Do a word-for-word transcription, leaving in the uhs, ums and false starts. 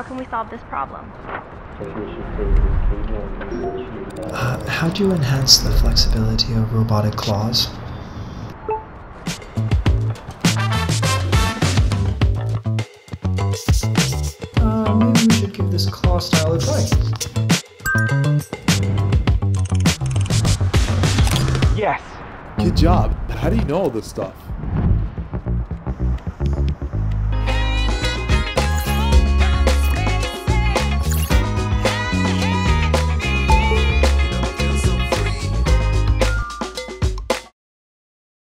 How can we solve this problem? Uh, how do you enhance the flexibility of robotic claws? Uh, maybe we should give this claw style a try. Yes! Good job. How do you know all this stuff?